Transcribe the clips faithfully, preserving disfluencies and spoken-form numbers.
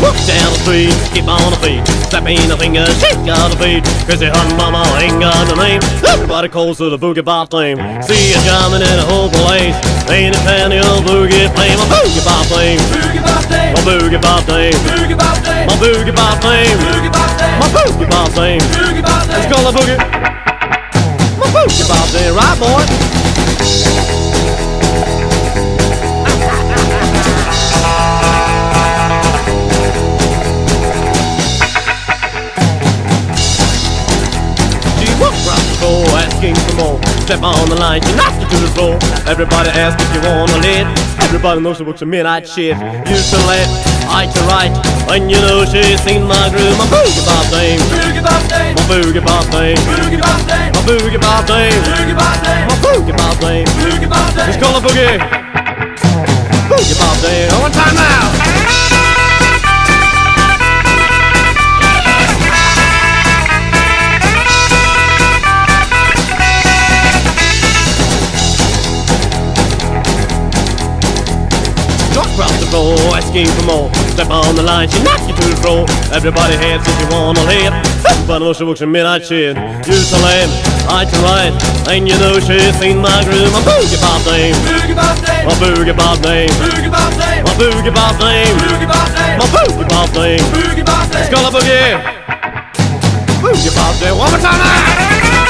walk down the street, keep on the feet, slapping the fingers, shake out the beat. Crazy hot mama ain't got no name. Everybody calls her the boogie bop thing. See you jamming in a whole place. Ain't it funny old boogie flame? My boogie bop thing. Boogie bop thing. My boogie bop thing. Boogie bop thing. My boogie bop thing. Boogie bop thing. My boogie bop thing. Boogie bop thing. Let's call the boogie. My boogie bop thing, right, boy? Asking for more, step on the line, you knocked it to the floor. Everybody asks if you wanna lead. Everybody knows she works a midnight shift. You to left, I to right, when you know she's seen my groove. My boogie bop thing, Boogie bop thing. my boogie bop thing, Boogie bop thing. my boogie bop thing, Boogie bop thing. my boogie bop thing. Boogie bop thing. Let's call a boogie. Boogie bop thing. One time now. Across the floor, asking for more. Step on the line, she knock you to the floor. Everybody heads if you wanna live. Everybody knows she works a midnight shift. You to left, I to right, and you know she's seen my groove. My boogie bop thing, Boogie bop thing. my boogie bop thing, Boogie bop thing. my boogie bop thing, Boogie bop thing. my boogie bop thing. Boogie bop thing. Let's call a boogie. Boogie bop thing. One more time now.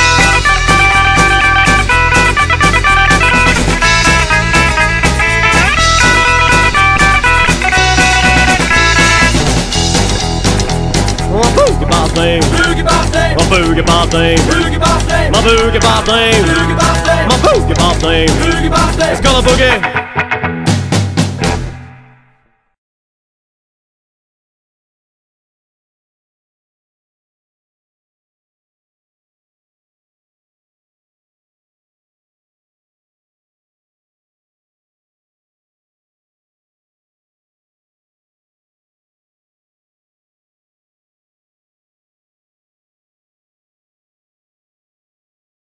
My boogie bop thing, Boogie bop thing. my boogie bop thing, Boogie bop thing. my boogie bop thing, Boogie bop thing. my boogie bop thing. Boogie bop thing. Let's call a boogie.